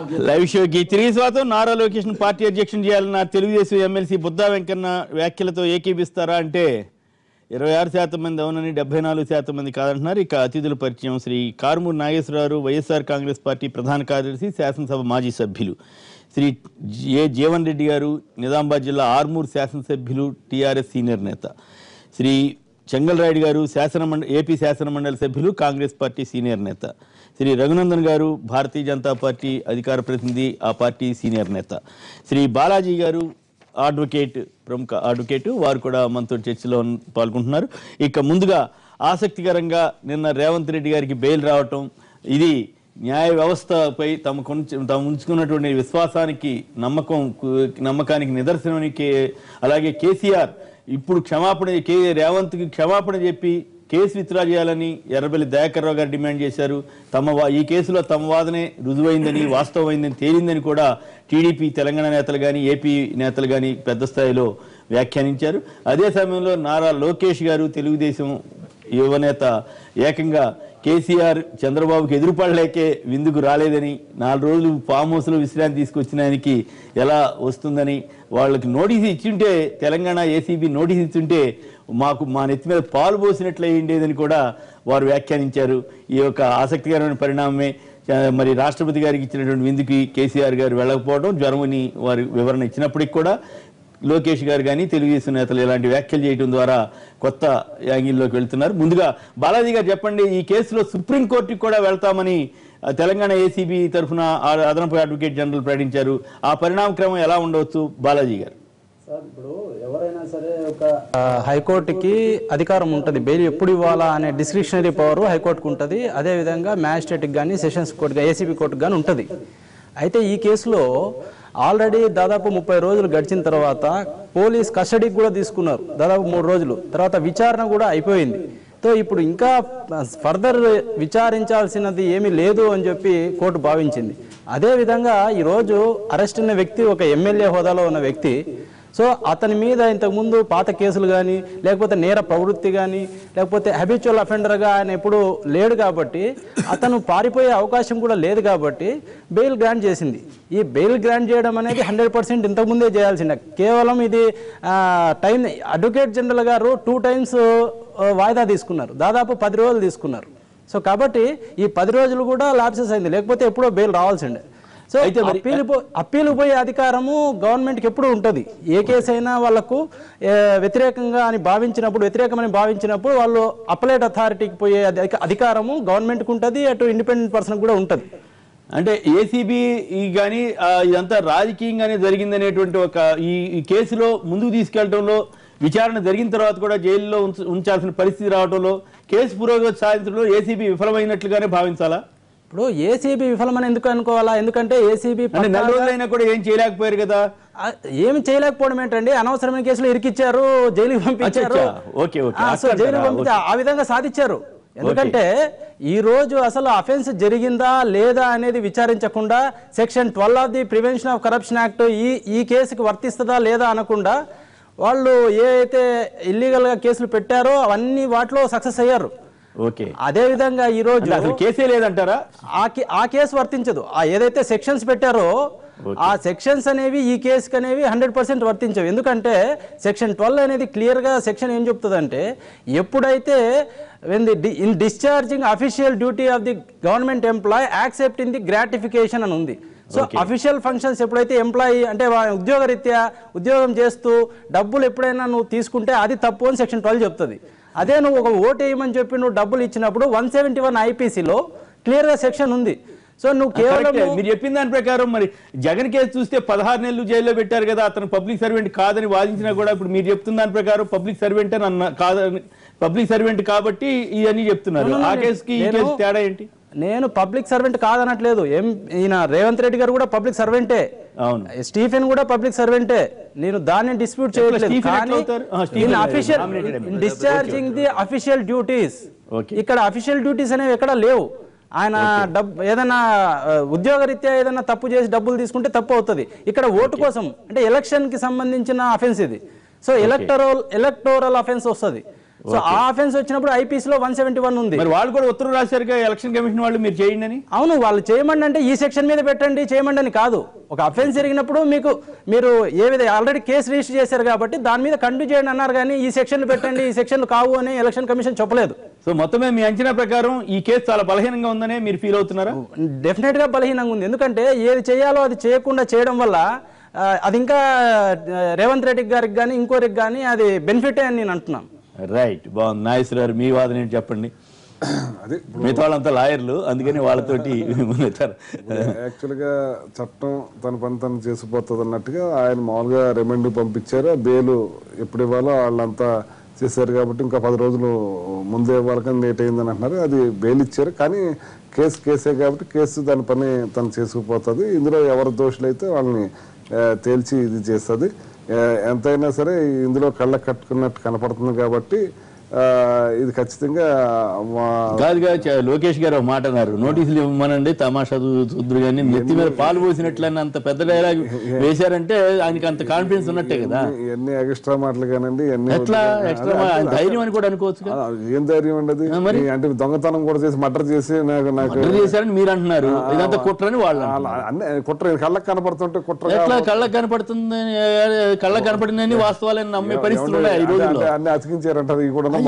Live షోకి తిరిగి స్వాగతం. నారా లోకేష్ ను పార్టీ అధ్యక్షుని చేయాలన్న తెలుగుదేశం ఎమ్మెల్సీ బుద్దా వెంకన్న వ్యాఖ్యలతో ఏకీపిస్తారా అంటే 26% మంది అవునని 74% మంది కాదంటున్నారు. ఇక అతిథుల పరిచయం శ్రీ కారుమూరి నాగేశ్వరరావు, వైఎస్ఆర్ కాంగ్రెస్ పార్టీ ప్రధాన కార్యదర్శి, శాసనసభ మాజీ సభ్యులు, శ్రీ ఏ జీవన్ రెడ్డి గారు, నిజామాబాద్ జిల్లా ఆర్మూర్ శాసనసభ్యులు, టీఆర్ఎస్ సీనియర్ నేత, శ్రీ చెంగల్రాయుడు గారు ఏపీ శాసనమండలి సభ్యులు, కాంగ్రెస్ పార్టీ సీనియర్ నేత, శ్రీ రఘునందన్ గారు భారతీయ జనతా పార్టీ అధికార ప్రతినిధి, ఆ పార్టీ సీనియర్ నేత, శ్రీ బాలాజీ గారు అడ్వకేట్, ప్రముఖ అడ్వకేట్, వారు కూడా మనతో చర్చలో పాల్గొంటున్నారు. ఇక ముందుగా ఆసక్తికరంగా నిన్న రేవంత్ రెడ్డి గారికి బెయిల్ రావటం, ఇది న్యాయ వ్యవస్థపై తాము ఉంచుకున్నటువంటి విశ్వాసానికి నమ్మకానికి నిదర్శనానికి. అలాగే కేసీఆర్ ఇప్పుడు రేవంత్కి క్షమాపణ చెప్పి కేసు విత్డ్రా చేయాలని ఎర్రబెల్లి దయాకర్ రావు గారు డిమాండ్ చేశారు. ఈ కేసులో తమ వాదనే రుజువైందని, వాస్తవమైందని తేలిందని కూడా టీడీపీ తెలంగాణ నేతలు కానీ, ఏపీ నేతలు కానీ పెద్ద స్థాయిలో వ్యాఖ్యానించారు. అదే సమయంలో నారా లోకేష్ గారు, తెలుగుదేశం యువనేత, ఏకంగా కేసీఆర్ చంద్రబాబుకి ఎదురుపడలేకే విందుకు రాలేదని, 4 రోజులు ఫామ్ హౌస్లో విశ్రాంతి తీసుకొచ్చిన ఆయనకి ఎలా వస్తుందని, వాళ్ళకి నోటీసు ఇచ్చింటే, తెలంగాణ ఏసీబీ నోటీసు ఇచ్చింటే మా నెత్తి మీద పాలు పోసినట్లు అయ్యిండేదని కూడా వారు వ్యాఖ్యానించారు. ఈ యొక్క ఆసక్తికరమైన పరిణామమే. మరి రాష్ట్రపతి గారికి ఇచ్చినటువంటి విందుకి కేసీఆర్ గారు వెళ్ళకపోవడం, జ్వరమని వారు వివరణ ఇచ్చినప్పటికి కూడా లోకేష్ గారు కానీ తెలుగుదేశం నేతలు ఇలాంటి వ్యాఖ్యలు చేయడం ద్వారా కొత్త యాంగిల్లోకి వెళ్తున్నారు. ముందుగా బాలాజీ గారు చెప్పండి, ఈ కేసులో సుప్రీంకోర్టుకి కూడా వెళ్తామని తెలంగాణ ఏసీబీ తరఫున అదనపు అడ్వకేట్ జనరల్ ప్రకటించారు. ఆ పరిణామక్రమం ఎలా ఉండవచ్చు బాలాజీ గారు? ఇప్పుడు ఎవరైనా సరే ఒక హైకోర్టుకి అధికారం ఉంటుంది, బెయిల్ ఎప్పుడు ఇవ్వాలా అనే డిస్క్రిషనరీ పవర్ హైకోర్టుకు ఉంటుంది. అదేవిధంగా మ్యాజిస్ట్రేట్కి కానీ, సెషన్స్ కోర్టుగా, ఏసీబీ కోర్టుకు కానీ ఉంటుంది. అయితే ఈ కేసులో ఆల్రెడీ దాదాపు 30 రోజులు గడిచిన తర్వాత పోలీస్ కస్టడీకి కూడా తీసుకున్నారు, దాదాపు 3 రోజులు తర్వాత విచారణ కూడా అయిపోయింది. సో ఇప్పుడు ఇంకా ఫర్దర్ విచారించాల్సినది ఏమీ లేదు అని చెప్పి కోర్టు భావించింది. అదేవిధంగా ఈరోజు అరెస్ట్ అయిన వ్యక్తి ఒక ఎమ్మెల్యే హోదాలో ఉన్న వ్యక్తి. సో అతని మీద ఇంతకుముందు పాత కేసులు కానీ, లేకపోతే నేర ప్రవృత్తి కానీ, లేకపోతే హ్యాబిచువల్ అఫెండర్గా ఆయన ఎప్పుడు లేడు కాబట్టి అతను పారిపోయే అవకాశం కూడా లేదు కాబట్టి బెయిల్ గ్రాంట్ చేసింది. ఈ బెయిల్ గ్రాంట్ చేయడం అనేది 100% ఇంతకుముందే చేయాల్సిందే. కేవలం ఇది టైం అడ్వకేట్ జనరల్ గారు 2 times వాయిదా తీసుకున్నారు, దాదాపు 10 రోజులు తీసుకున్నారు. సో కాబట్టి ఈ 10 రోజులు కూడా లాప్సెస్ అయింది, లేకపోతే ఎప్పుడో బెయిల్ రావాల్సిండే. సో అయితే అప్పీలు పోయే అధికారము గవర్నమెంట్కి ఎప్పుడు ఉంటుంది. ఏ కేసు అయినా వాళ్ళకు వ్యతిరేకమని భావించినప్పుడు వాళ్ళు అప్పలేట్ అథారిటీకి పోయే అధికారము గవర్నమెంట్కి ఉంటుంది, అటు ఇండిపెండెంట్ పర్సన్ కూడా ఉంటుంది. అంటే ఏసీబీ కానీ ఇదంతా రాజకీయంగానే జరిగిందనేటువంటి ఒక ఈ కేసులో ముందుకు తీసుకెళ్లడంలో, విచారణ జరిగిన తర్వాత కూడా జైల్లో ఉంచాల్సిన పరిస్థితి రావడంలో, కేసు పురోగతి సాధించడంలో ఏసీబీ విఫలమైనట్లుగానే భావించాలా? ఇప్పుడు ఏసీబీ విఫలమని ఎందుకు అనుకోవాలా? ఎందుకంటే ఏసీబీ 4 రోజులైనా కూడా ఏం చేయలేకపోయారు కదా. ఏమి చేయలేకపోవడం ఏంటండి, అనవసరమైన కేసులు ఇరికిచ్చారు, జైలుకి పంపించారు. జైలుకి పంపించి ఆ విధంగా సాధించారు. ఎందుకంటే ఈ రోజు అసలు అఫెన్స్ జరిగిందా లేదా అనేది విచారించకుండా, section 12 of the prevention of corruption act ఈ కేసుకి వర్తిస్తుందా లేదా అనకుండా వాళ్ళు ఏ అయితే ఇల్లీగల్ గా కేసులు పెట్టారో అవన్నీ వాటిలో సక్సెస్ అయ్యారు. ఓకే, అదే విధంగా ఈ రోజు అసలు కేసే లేదంటారా? ఆ కేసు వర్తించదు. ఏదైతే సెక్షన్స్ పెట్టారో ఆ సెక్షన్స్ అనేవి ఈ కేసుకి అనేవి 100% వర్తించవు. ఎందుకంటే సెక్షన్ 12 అనేది క్లియర్ గా సెక్షన్ ఏం చెప్తుందంటే, ఎప్పుడైతే in discharging official duty of the government employ accepting the gratification అని ఉంది. సో అఫీషియల్ ఫంక్షన్స్ ఎప్పుడైతే ఎంప్లాయీ అంటే ఉద్యోగరీత్యా ఉద్యోగం చేస్తూ డబ్బులు ఎప్పుడైనా నువ్వు తీసుకుంటే అది తప్పు అని సెక్షన్ 12 చెప్తుంది. అదే నువ్వు ఒక ఓటు వేయమని చెప్పి నువ్వు డబ్బులు ఇచ్చినప్పుడు 171 ఐపీసీలో క్లియర్ గా సెక్షన్ ఉంది. సో నువ్వు కేవలం మీరు చెప్పిన దాని ప్రకారం మరి జగన్ కేసు చూస్తే 16 నెలలు జైల్లో పెట్టారు కదా, అతను పబ్లిక్ సర్వెంట్ కాదని వాదించినా కూడా ఇప్పుడు మీరు చెప్తున్న దాని ప్రకారం పబ్లిక్ సర్వెంట్ అని కాదని, పబ్లిక్ సర్వెంట్ కాబట్టి ఇవన్నీ చెప్తున్నారు. ఆ కేసుకి ఈ కేసు తేడా ఏంటి? నేను పబ్లిక్ సర్వెంట్ కాదనట్లేదు. ఈయన రేవంత్ రెడ్డి గారు కూడా పబ్లిక్ సర్వెంటే, అవును, స్టీఫెన్ కూడా పబ్లిక్ సర్వెంటే, నేను దాన్ని డిస్ప్యూట్ చేయట్లేదు. డిశ్చార్జింగ్ ది అఫీషియల్ డ్యూటీస్, ఇక్కడ అఫీషియల్ డ్యూటీస్ అనేవి ఎక్కడ లేవు. ఆయన ఏదైనా ఉద్యోగరీత్యా ఏదైనా తప్పు చేసి డబ్బులు తీసుకుంటే తప్పు అవుతుంది. ఇక్కడ ఓటు కోసం అంటే ఎలక్షన్ కి సంబంధించిన అఫెన్స్ ఇది. సో ఎలక్టోరల్ అఫెన్స్ వస్తుంది. సో ఆ అఫెన్స్ వచ్చినప్పుడు ఐపీసీ లో 171 ఉంది. మరి వాళ్ళు కూడా ఉత్తర్వులు రాశారుగా ఎలక్షన్ కమిషన్ వాళ్ళు మీరు చేయండి అని. అవును, వాళ్ళు చేయమండి అంటే ఈ సెక్షన్ మీద పెట్టండి చేయమండి అని కాదు. ఒక అఫెన్స్ జరిగినప్పుడు మీరు ఏ విధంగా ఆల్రెడీ కేసు రిజిస్టర్ చేశారు కాబట్టి దాని మీద కంటిన్యూ చేయండి అన్నారు, కానీ ఈ సెక్షన్లు పెట్టండి ఈ సెక్షన్లు కావు అని ఎలక్షన్ కమిషన్ చెప్పలేదు. సో మొత్తమే మీ అంచనా ప్రకారం ఈ కేసు చాలా బలహీనంగా ఉందనే మీరు ఫీల్ అవుతున్నారా? డెఫినెట్ గా బలహీనంగా ఉంది. ఎందుకంటే ఏది చేయాలో అది చేయకుండా చేయడం వల్ల అది ఇంకా రేవంత్ రెడ్డి గారికి కానీ ఇంకోరికి కానీ అది బెనిఫిటే అని నేను అంటున్నాను. రైట్, బాగుంది. నాగేశ్వరరావు మీ వాదన ఏంటి చెప్పండి. అదే మిగతా వాళ్ళంతా లాయర్లు, అందుకని వాళ్ళతోటి యాక్చువల్గా చట్టం తన పని తను చేసిపోతుంది అన్నట్టుగా ఆయన మామూలుగా రిమాండ్ పంపించారు. బెయిల్ ఎప్పుడు ఇవ్వాలో వాళ్ళంతా చేశారు కాబట్టి ఇంకా 10 రోజులు ముందే ఇవ్వాలని లేట్ అయిందని అంటున్నారు. అది బెయిల్ ఇచ్చారు, కానీ కేసే కాబట్టి కేసు దాని పని తను చేసుకుపోతుంది. ఇందులో ఎవరు దోషులైతే వాళ్ళని తేల్చి ఇది చేస్తుంది. ఎంతైనా సరే ఇందులో కళ్ళకు కట్టుకున్నట్టు కనపడుతుంది కాబట్టి ఇది ఖచ్చితంగా కాదుగా. లోకేష్ గారు ఒక మాట అన్నారు, నోటీసులు ఇవ్వమనండి తమాషా చూద్దరు కానీ నెత్తి మీద పాలు పోసినట్లని అంత పెద్ద డైలాగ్ వేశారంటే ఆయనకి అంత కాన్ఫిడెన్స్ ఉన్నట్టే కదా. ఇవన్నీ ఎక్స్ట్రా మాటలు కానండి, ఎట్లా ఎక్స్ట్రా ధైర్యం అని కూడా అనుకోవచ్చు. ఏం ధైర్యం ఉండదు అంటే దొంగతనం కూడా చేసి మర్డర్ చేసి నాకు చేశారని మీరు అంటున్నారు, ఇదంతా కుట్రని వాళ్ళు కుట్ర కళ్ళకు కనపడుతుంటే కుట్ర ఎట్లా కళ్ళకు కనపడుతుంది, కళ్ళకు కనపడిందని వాస్తవాలని నమ్మే పరిస్థితులు ఉన్నాయి ఈ రోజుల్లో. అన్ని అతికించారంటారు ఇవి కూడా.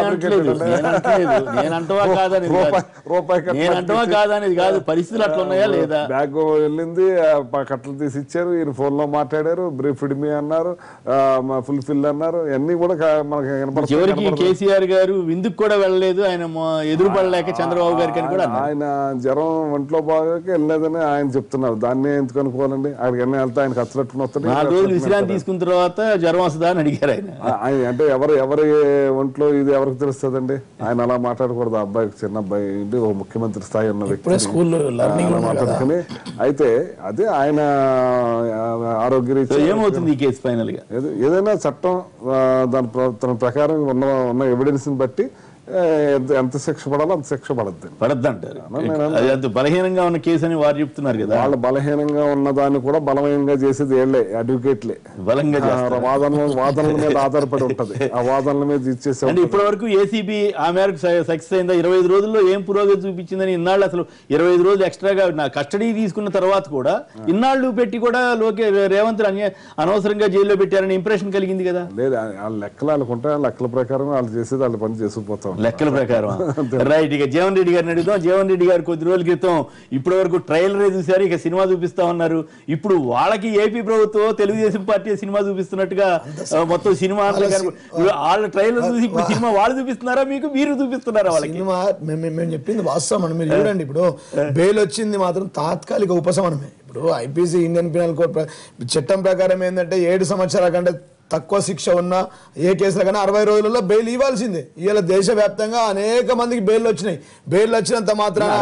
కాదనేది కాదు, పరిస్థితులు అట్లా ఉన్నాయా లేదా. బ్యాగ్ వెళ్ళింది, కట్టలు తీసి ఇచ్చారు, ఈయన ఫోన్ లో మాట్లాడారు, బ్రీఫ్డ్ మీ అన్నారు, ఫుల్ఫిల్ అన్నారు, అన్ని కూడా మనకి కనపడుతుంది. చివరికి కేసీఆర్ గారు విందుకు కూడా వెళ్ళలేదు, ఆయన ఎదురుపడలేక చంద్రబాబు గారికి అని కూడా ఆయన జ్వరం ఒంట్లో బాగా వెళ్ళలేదని ఆయన చెప్తున్నారు. దాన్ని ఎందుకు అనుకోవాలండి, అక్కడికి ఎన్న వెళ్తే ఆయన ఖర్చుపెట్టుకుని వస్తాడు. 4 రోజులు విశ్రాంతి తీసుకున్న తర్వాత జ్వరం వస్తుందా అని అడిగారు ఆయన. అంటే ఎవరి ఒంట్లో ఇది ఎవరికి తెలుస్తుందండి. ఆయన అలా మాట్లాడకూడదు. అబ్బాయికి చిన్న అబ్బాయి ఇంటి ఒక ముఖ్యమంత్రి స్థాయి ఉన్న వ్యక్తి మాట్లాడుకుని అయితే అదే ఆయన ఆరోగ్య ఏమవుతుంది ఈ కేసు ఫైనల్ గా. ఏదైనా చట్టం దాని ప్రకారం ఉన్న ఎవిడెన్స్ ని బట్టి ఎంత శిక్ష పడాలో అంత శిక్ష పడద్దు అంటారు. అంత బలహీనంగా ఉన్న కేసు అని వారు చెప్తున్నారు కదా. వాళ్ళు బలహీనంగా ఉన్న దాన్ని కూడా బలహీనంగా చేసేది ఏళ్లే అడ్వకేట్లే. బలంగా వాదనల మీద ఆధారపడి ఉంటది. ఆ వాదనల మీద ఇచ్చేసి ఇప్పటి వరకు ఏసీబీ ఆ మేరకు సక్సెస్ అయిందా? 25 రోజుల్లో ఏం పురోగతి చూపించిందని ఇన్నాళ్ళు అసలు 25 రోజులు ఎక్స్ట్రాగా నా కస్టడీ తీసుకున్న తర్వాత కూడా ఇన్నాళ్ళు పెట్టి కూడా రేవంత్ అనవసరంగా జైల్లో పెట్టారని ఇంప్రెషన్ కలిగింది కదా. లేదు, వాళ్ళ లెక్కలు వాళ్ళకుంటే లెక్కల ప్రకారం వాళ్ళు చేసేది వాళ్ళ పని చేసుకుపోతాం లెక్కల ప్రకారం. రైట్, ఇక జీవన్ రెడ్డి గారిని అడుగుతాం. జీవన్ రెడ్డి గారు కొద్ది రోజుల క్రితం ఇప్పటి వరకు ట్రైలరే చూశారు, ఇక సినిమా చూపిస్తా ఉన్నారు. ఇప్పుడు వాళ్ళకి ఏపీ ప్రభుత్వం తెలుగుదేశం పార్టీ సినిమా చూపిస్తున్నట్టుగా మొత్తం సినిమా వాళ్ళ ట్రైలర్ చూసి ఇప్పుడు సినిమా వాళ్ళు చూపిస్తున్నారా మీకు, మీరు చూపిస్తున్నారా వాళ్ళకి? సినిమా మేము చెప్పింది వాస్తవం. మీరు చూడండి, ఇప్పుడు బెయిల్ వచ్చింది మాత్రం తాత్కాలిక ఉపశమనమే. ఇప్పుడు ఐపీసీ ఇండియన్ పీనల్ కోడ్ చట్టం ప్రకారం ఏంటంటే 7 సంవత్సరాల కంటే తక్కువ శిక్ష ఉన్న ఏ కేసులో కానీ 60 రోజులలో బెయిల్ ఇవ్వాల్సిందే. ఇవాళ దేశవ్యాప్తంగా అనేక మందికి బెయిల్ వచ్చినాయి. బెయిల్ వచ్చినంత మాత్రాన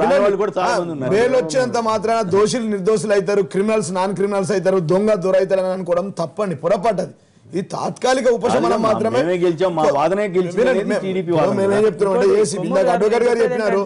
దోషులు నిర్దోషులు అవుతారు, క్రిమినల్స్ నాన్ క్రిమినల్స్ అవుతారు, దొంగ దొరైతారు అని అనుకోవడం తప్పండి, పొరపాటది. ఈ తాత్కాలిక ఉపశమనం మాత్రమే. మేమేం చెప్తున్నాం ఏసీబీ ఇందాక అడ్వకేట్ గారు చెప్పినారు,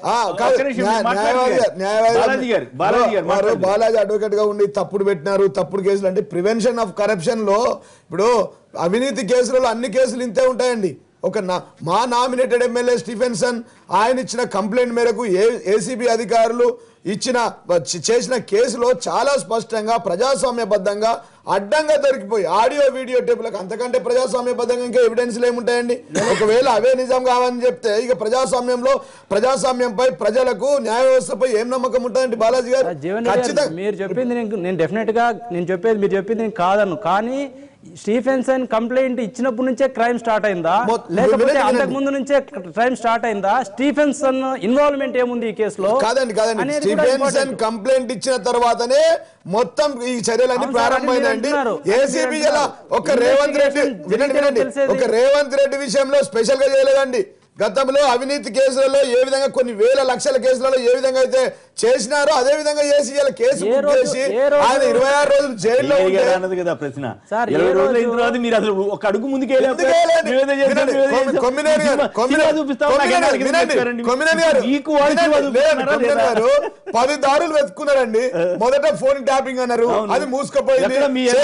బాలాజీ అడ్వకేట్ గా ఉండి తప్పుడు పెట్టినారు, తప్పుడు కేసులు అంటే ప్రివెన్షన్ ఆఫ్ కరప్షన్ లో. ఇప్పుడు అవినీతి కేసులలో అన్ని కేసులు ఇంతే ఉంటాయండి. మా నామినేటెడ్ ఎమ్మెల్యే స్టీఫెన్సన్ ఆయన ఇచ్చిన కంప్లైంట్ మేరకు ఏసీబీ అధికారులు చేసిన కేసులో చాలా స్పష్టంగా ప్రజాస్వామ్యబద్ధంగా అడ్డంగా దొరికిపోయి ఆడియో వీడియో టేపులకు అంతకంటే ప్రజాస్వామ్యబద్ధంగా ఇంకా ఎవిడెన్స్లు ఏముంటాయండి. ఒకవేళ అవే నిజం కావని చెప్తే ఇక ప్రజాస్వామ్యంపై ప్రజలకు న్యాయ వ్యవస్థపై ఏం నమ్మకం ఉంటుందండి? బాలాజీ గారు మీరు చెప్పింది నేను డెఫినెట్ గా నేను చెప్పేది మీరు చెప్పింది నేను కాదను, కానీ స్టీఫెన్సన్ కంప్లైంట్ ఇచ్చినప్పటి నుంచే క్రైమ్ స్టార్ట్ అయిందా లేకపోతే అంతకు ముందు నుంచే క్రైమ్ స్టార్ట్ అయిందా? స్టీఫెన్సన్ ఇన్వాల్వ్మెంట్ ఏముంది ఈ కేసులో? కాదండి, స్టీఫెన్సన్ కంప్లైంట్ ఇచ్చిన తర్వాతనే మొత్తం ఈ చర్యలన్నీ ప్రారంభమైందండి. ఏసీబీ ఒక రేవంత్ రెడ్డి విషయంలో స్పెషల్ గా చేయలేదండి. గతంలో అవినీతి కేసులలో ఏ విధంగా కొన్ని వేల లక్షల కేసులలో ఏ విధంగా అయితే చేసినారో అదే విధంగా చేసి ఇలా కేసు బుక్ చేసి ఆయన 26 రోజులు జైల్లో అన్నది కదా ప్రశ్న. సార్, 20 రోజులు అయిన తర్వాత మీరు అసలు ఒక అడుగు ముందుకు గారు 10 దారులు వెతుకున్నారండి. మొదట ఫోన్ ట్యాపింగ్ అన్నారు, అది మూసుకుపోయింది.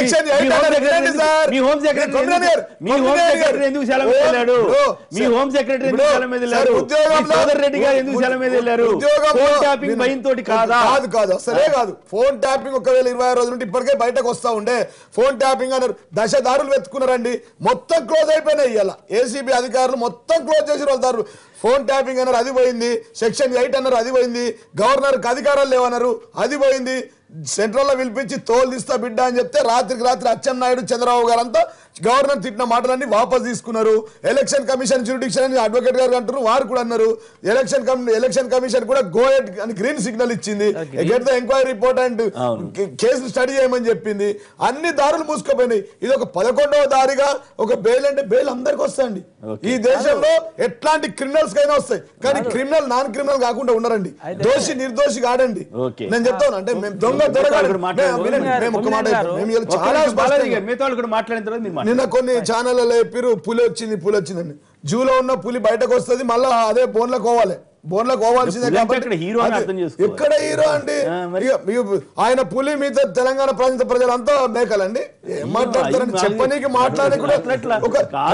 కాదు అసలే కాదు. ఫోన్ ట్యాపింగ్ ఒకవేళ 26 రోజుల నుండి ఇప్పటికే బయటకు వస్తా ఉండే ఫోన్ ట్యాపింగ్ అన్నారు. దశ దారులు వెతుకున్నారండి, మొత్తం క్లోజ్ అయిపోయినాయి. ఇలా ఏసీబీ అధికారులు మొత్తం క్లోజ్ చేసి వాళ్ళు ఫోన్ ట్యాపింగ్ అన్నారు, అది పోయింది. సెక్షన్ 8 అన్నారు, అది పోయింది. గవర్నర్కి అధికారాలు లేవన్నారు, అది పోయింది. సెంట్రల్లో పిలిపించి తోలు తీస్తా బిడ్డ అని చెప్తే రాత్రికి రాత్రి అచ్చెన్నాయుడు చంద్రబాబు గారు అంతా గవర్నర్ తిట్టిన మాటలన్నీ వాపస్ తీసుకున్నారు. ఎలక్షన్ కమిషన్ జ్యూరిడిక్షన్ అని అడ్వకేట్ గారు అంటారు, వారు కూడా అన్నారు. ఎలక్షన్ కమిషన్ కూడా గో హెడ్ అని గ్రీన్ సిగ్నల్ ఇచ్చింది. Get the enquiry report and case study చేయమని చెప్పింది. అన్ని దారులు మూసుకుపోయినాయి. ఇది ఒక 11వ దారిగా ఒక బెయిల్ అంటే బెయిల్ అందరికి వస్తాయండి. ఈ దేశంలో ఎట్లాంటి క్రిమినల్స్ కైనా వస్తాయి, కానీ క్రిమినల్ నాన్ క్రిమినల్ కాకుండా ఉన్నారండి. దోషి నిర్దోషి కాడండి. నేను చెప్తాను అంటే మేము దొంగ నిన్న కొన్ని ఛానళ్ళలో చెప్పారు పులి వచ్చిందని. జూలో ఉన్న పులి బయటకు వస్తుంది, మళ్ళా అదే బోన్లకు పోవాలి. బోన్లకు పోవాల్సిందే. ఎక్కడ హీరో అండి? ఆయన పులి మీద తెలంగాణ ప్రాంత ప్రజలంతా మేకలండి. ఏం మాట్లాడతారని చెప్పనీకి మాట్లాడి కూడా ఒక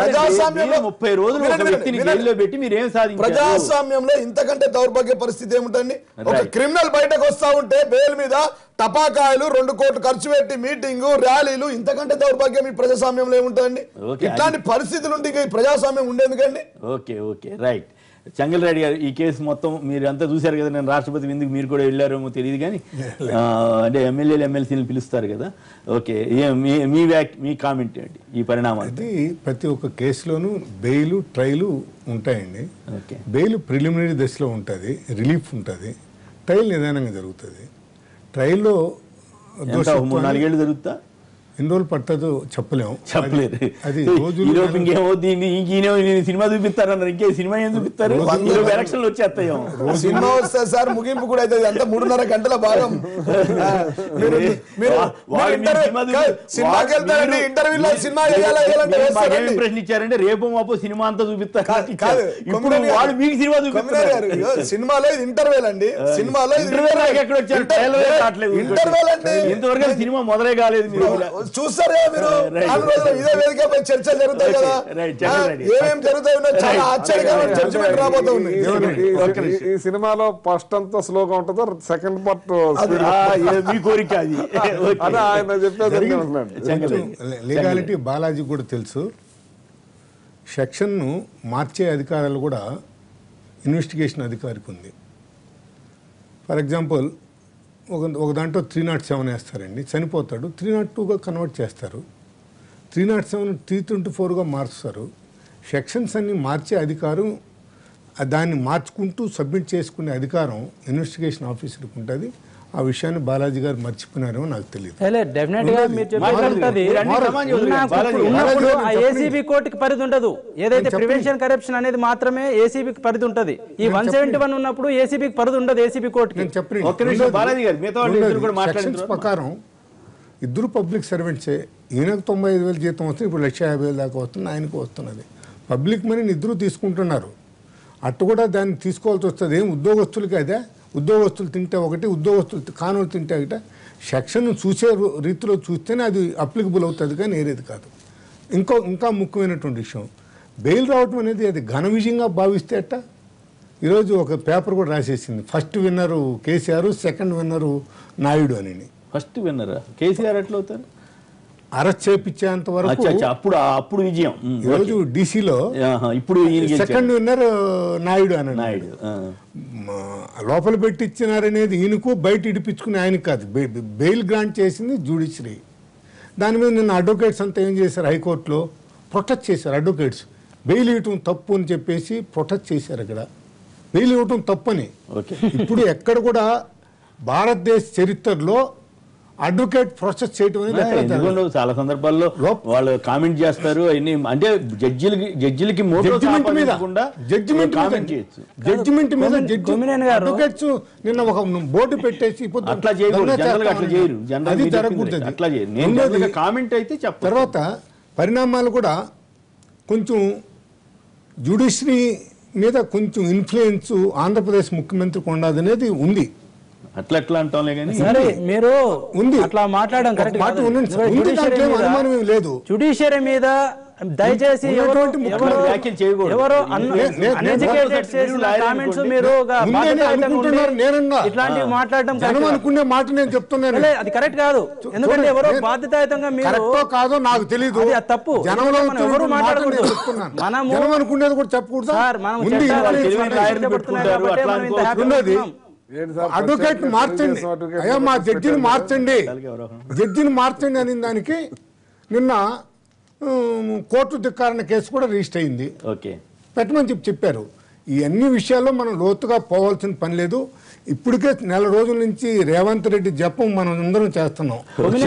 ప్రజాస్వామ్యంలో ఇంతకంటే దౌర్భాగ్య పరిస్థితి ఏముంటుంది? ఒక క్రిమినల్ బయటకు వస్తా ఉంటే బెయిల్ మీద టపాకాయలు 2 కోట్లు ఖర్చు పెట్టి మీటింగు ర్యాలీలు, ఇంతకంటే దౌర్భాగ్యం ఈ ప్రజాస్వామ్యంలో ఏముంటుంది? ఇట్లాంటి పరిస్థితులు ఉంటే ఈ ప్రజాస్వామ్యం ఉండేందుకండి. Okay right. చెంగల్రెడ్డి గారు, ఈ కేసు మొత్తం మీరు అంతా చూశారు కదా. నేను రాష్ట్రపతి విందుకు మీరు కూడా వెళ్ళారేమో తెలియదు, కానీ అంటే ఎమ్మెల్యేలు ఎమ్మెల్సీలు పిలుస్తారు కదా. ఓకే, మీ కామెంట్ ఏంటి ఈ పరిణామాలు? అది ప్రతి ఒక్క కేసులోనూ బెయిల్ ట్రయల్ ఉంటాయండి. బెయిల్ ప్రిలిమినరీ దశలో ఉంటుంది, రిలీఫ్ ఉంటుంది, ట్రయల్ నిదానంగా జరుగుతుంది. ట్రయల్లో 3-4 ఏళ్ళు జరుగుతా, ఎన్ని రోజులు పట్టదో చెప్పలేము. అది సినిమా చూపిస్తారన్నారు, ఇంకే సినిమా ఏం చూపిస్తారు? ఎలక్షన్లు వచ్చేస్తాయేమో. సినిమా వస్తుంది సార్, ముగింపు కూడా అవుతుంది. అంతా 3.5 గంటల భాగం. సినిమాకి వెళ్తారండి, ఇంటర్వ్యూలో సినిమా ప్రశ్నించారంటే రేపు మాపో సినిమా అంతా చూపిస్తారు. వాళ్ళు మీకు సినిమా చూపిస్తారు. సినిమాలో ఇది ఇంటర్వ్యూల్ అండి. సినిమాలో ఎక్కడ వచ్చారు? ఇంటర్వ్యూల్ అంటే ఇంతవరకు సినిమా మొదలే కాలేదు. మీరు చూస్తారా? మీరు ఇదే వేదికపై చర్చలు జరుగుతాయి కదా, ఏమేమి జరుగుతాయి చాలా ఆశ్చర్యకరమైన జడ్జిమెంట్ రాబోతా ఉంది. ఈ సినిమాలో ఫస్ట్ అంతా స్లోగా ఉంటుందో, సెకండ్ పార్ట్ మీ కోరిక అది. ఆయన చెప్పేది లీగాలిటీ బాలాజీ కూడా తెలుసు. సెక్షన్ను మార్చే అధికారాలు కూడా ఇన్వెస్టిగేషన్ అధికారికి ఉంది. ఫర్ ఎగ్జాంపుల్ ఒక దాంట్లో 307 వేస్తారండి, చనిపోతాడు, 302గా కన్వర్ట్ చేస్తారు. 307 324గా మార్చుతారు. సెక్షన్స్ అన్ని మార్చే అధికారం, దాన్ని మార్చుకుంటూ సబ్మిట్ చేసుకునే అధికారం ఇన్వెస్టిగేషన్ ఆఫీసర్కి ఉంటుంది. ఆ విషయాన్ని బాలాజీ గారు మర్చిపోయినారేమో నాకు తెలియదు. ఏసీబీ కోర్టుకి పరిధి ఉండదు. ఏదైతే ప్రివెన్షన్ కరప్షన్ అనేది మాత్రమే ఏసీబీకి పరిధి ఉంటది. ఈ 171 ఉన్నప్పుడు ఏసీబీకి పరిధి ఉండదు. ఏసీబీ కోర్టుకి ప్రకారం ఇద్దరు పబ్లిక్ సర్వెంట్సే. ఈయనకు 95,000 జీతం వస్తుంది, ఇప్పుడు 150,000 దాకా వస్తుంది, ఆయనకు వస్తున్నది. పబ్లిక్ మనీని ఇద్దరు తీసుకుంటున్నారు. అట్టు కూడా దాన్ని తీసుకోవాల్సి వస్తుంది. ఏం ఉద్యోగస్తులకి అదే? ఉద్యోగస్తులు తింటే ఒకటి, ఉద్యోగస్తులు కానులు తింటే ఒకటి. సెక్షన్ చూసే రీతిలో చూస్తేనే అది అప్లికబుల్ అవుతుంది, కానీ ఏరేది కాదు. ఇంకా ముఖ్యమైనటువంటి విషయం, బెయిల్ రావటం అనేది అది ఘన విజయంగా భావిస్తే అట్ట. ఈరోజు ఒక పేపర్ కూడా రాసేసింది, first winner KCR, second winner Naidu అని. ఫస్ట్ విన్నరా కేసీఆర్ ఎట్లా అవుతారు? అరెస్ట్ చేయించేంత వరకు అప్పుడు విజయం. ఈరోజు డీసీలో ఇప్పుడు సెకండ్ విన్నర్ నాయుడు అని. నాయుడు లోపల పెట్టించినారనేది ఈయనకు, బయట ఇడిపించుకుని ఆయనకు కాదు. బెయిల్ గ్రాంట్ చేసింది జ్యుడిషియరీ. దాని మీద నిన్న అడ్వకేట్స్ అంతా ఏం చేశారు, హైకోర్టులో ప్రొటెక్ట్ చేశారు. అడ్వకేట్స్ బెయిల్ ఇవ్వటం తప్పు అని చెప్పేసి ప్రొటెక్ట్ చేశారు. అక్కడ బెయిల్ ఇవ్వటం తప్పని. ఇప్పుడు ఎక్కడ కూడా భారతదేశ చరిత్రలో అడ్వకేట్ ప్రాసెస్ చేయటం అనేది ఎక్కడ జరగదు. ఎందుకంటే చాలా సందర్భాల్లో వాళ్ళు కామెంట్ చేస్తారు అన్ని, అంటే జడ్జిలకి జడ్జిమెంట్ మీద అడ్వకేట్స్ నిన్న ఒక బోర్డు పెట్టేసి అట్లా చేయకూడదు, అట్లా చేయరు, అది జరగకూడదు. అట్లా చేయరు. కామెంట్ అయితే తర్వాత పరిణామాలు కూడా కొంచెం జ్యుడిషియరీ మీద కొంచెం ఇన్ఫ్లుయెన్స్ ఆంధ్రప్రదేశ్ ముఖ్యమంత్రికి ఉండదు అనేది ఉంది. అట్లా అంటాంలే కానీ సరే మీరు ఉంది అట్లా మాట్లాడడం కరెక్ట్ కాదు. అనుమానం లేదు. జ్యుడిషియరీ మీద దయచేసి ఎవరు అన్ఎడ్యుకేటెడ్ చేసిన కామెంట్స్ మీరు ఇట్లాంటివి మాట్లాడడం అనుకునే మాట నేను చెప్తున్నాను, అది కరెక్ట్ కాదు. ఎందుకంటే ఎవరో బాధ్యతాయుతంగా మీరు కాదో నాకు తెలియదు, అది తప్పు. జనంలో ఎవరు మాట్లాడకూడదు, మనము అనుకునేది కూడా చెప్పకూడదు సార్. మనం అడ్వకేట్ మార్చండి, అయ్యా మా జడ్జిని మార్చండి అని దానికి నిన్న కోర్టు ధిక్కారణ కేసు కూడా రిజిస్టర్ అయింది, పెట్టమని చెప్పారు. ఈ అన్ని విషయాల్లో మనం లోతుగా పోవాల్సిన పని లేదు. ఇప్పటికే నెల రోజుల నుంచి రేవంత్ రెడ్డి జపం మనం అందరం చేస్తున్నాం,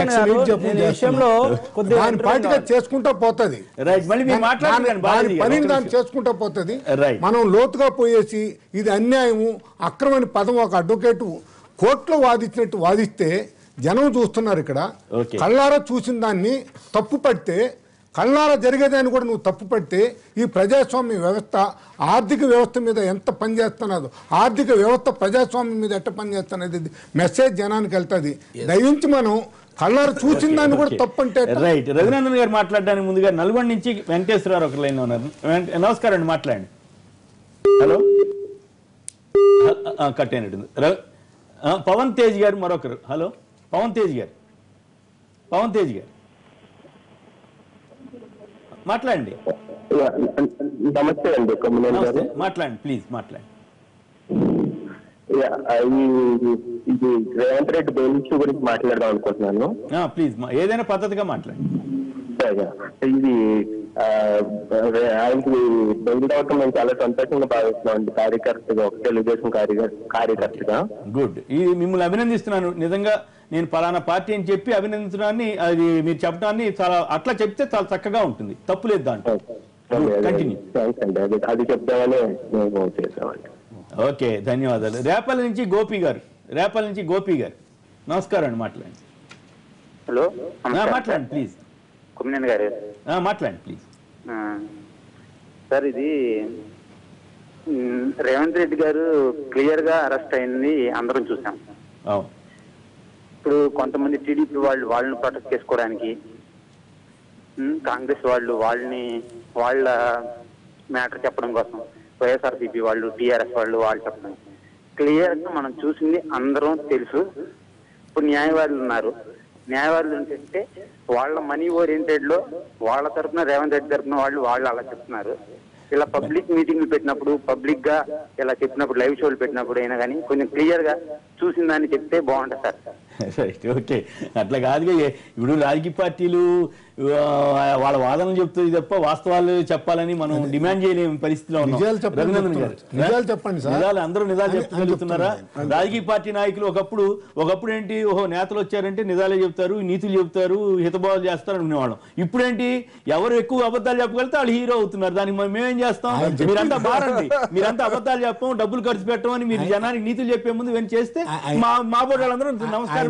దాని పార్టీగా చేసుకుంటా పోతుంది, దాన్ని చేసుకుంటా పోతుంది. మనం లోతుగా పోయేసి ఇది అన్యాయము అక్రమమైన పదం ఒక అడ్వకేట్ కోర్టులో వాదించినట్టు వాదిస్తే జనం చూస్తున్నారు. ఇక్కడ కళ్ళారా చూసిన దాన్ని తప్పు పడితే, కళ్ళారా జరిగేదాన్ని కూడా నువ్వు తప్పు పడితే ఈ ప్రజాస్వామ్య వ్యవస్థ ఆర్థిక వ్యవస్థ మీద ఎంత పనిచేస్తున్నదో, ఆర్థిక వ్యవస్థ ప్రజాస్వామ్యం మీద ఎట్ట పనిచేస్తున్నది మెసేజ్ జనానికి వెళ్తుంది. దయించి మనం కళ్ళారా చూసిన దాన్ని కూడా తప్పు అంటే రైట్. రఘునందన్ గారు మాట్లాడడానికి ముందుగా నల్గొండ నుంచి వెంకటేశ్వరరావు ఒక లైన్ ఉన్నారు. నమస్కారం అండి, మాట్లాడండి. హలో, కట్ అయినట్టుంది. పవన్ తేజ్ గారు మరొకరు. హలో పవన్ తేజ్ గారు మాట్లాడండి. నమస్తే అండి, మాట్లాడండి ప్లీజ్, మాట్లాడండి. ఇది రేవంత్ రెడ్డి బెయిల్ ఇష్యూ గురించి మాట్లాడదాం అనుకుంటున్నాను. ప్లీజ్ ఏదైనా పద్ధతిగా మాట్లాడండి. ఇది ఆయనకి బెయిల్ రావటం మేము చాలా సంతోషంగా భావిస్తున్నాం అండి, కార్యకర్తగా, ఒక తెలుగుదేశం కార్యకర్తగా. గుడ్. ఇది మిమ్మల్ని అభినందిస్తున్నాను. నిజంగా నేను పలానా పార్టీ అని చెప్పి అభినందించడాన్ని, అది మీరు చెప్పడాన్ని చాలా అట్లా చెప్తే చాలా చక్కగా ఉంటుంది, తప్పులేదు దాంట్లో. అది చెప్తామని మేము చేసామండి. ఓకే, ధన్యవాదాలు. రేపల్లి నుంచి గోపి గారు నమస్కారం అండి, మాట్లాడండి. హలో, మాట్లాడండి ప్లీజ్. కొమ్మినేని గారు మాట్లాడండి ప్లీజ్. సార్, ఇది రేవంత్ రెడ్డి గారు క్లియర్ గా అరెస్ట్ అయింది అందరం చూసాం. ఇప్పుడు కొంతమంది టీడీపీ వాళ్ళని ప్రొటెక్ట్ చేసుకోవడానికి, కాంగ్రెస్ వాళ్ళ మ్యాటర్ చెప్పడం కోసం, వైఎస్ఆర్సీపీ వాళ్ళు, టీఆర్ఎస్ వాళ్ళు చెప్పడం క్లియర్ గా మనం చూసింది అందరం తెలుసు. ఇప్పుడు న్యాయవాదులు ఉన్నారు. న్యాయవాదులు ఏంటంటే వాళ్ళ మనీ ఓరియంటెడ్ లో వాళ్ళ తరఫున రేవంత్ రెడ్డి తరఫున వాళ్ళు అలా చెప్తున్నారు. ఇలా పబ్లిక్ మీటింగ్లు పెట్టినప్పుడు, పబ్లిక్ గా ఇలా చెప్పినప్పుడు, లైవ్ షోలు పెట్టినప్పుడు అయినా కానీ కొంచెం క్లియర్ గా చూసిన దాన్ని చెప్తే బాగుంటుంది సార్. Right, okay. అట్లా కాదుగా, ఇప్పుడు రాజకీయ పార్టీలు వాళ్ళ వాదనలు చెప్తుంది తప్ప వాస్తవాలు చెప్పాలని మనం డిమాండ్ చేయలేని పరిస్థితిలో ఉన్నాం. రఘునందన్ గారు, నిజాలు అందరూ నిజాలు చెప్పగలుగుతున్నారా? రాజకీయ పార్టీ నాయకులు ఒకప్పుడు ఏంటి, నేతలు వచ్చారంటే నిజాలే చెప్తారు, నీతులు చెప్తారు, హితబోధలు చేస్తారు అనుకునేవాళ్ళం. ఇప్పుడేంటి, ఎవరు ఎక్కువ అబద్ధాలు చెప్పగలిగితే వాళ్ళు హీరో అవుతున్నారు. దానికి మేమేం చేస్తాం? మీరంతా బారండి, మీరంతా అబద్ధాలు చెప్పం, డబ్బులు ఖర్చు పెట్టం అని మీరు జనానికి నీతులు చెప్పే ముందు ఇవన్నీ చేస్తే మా బోర్డు వాళ్ళందరూ నమస్కారం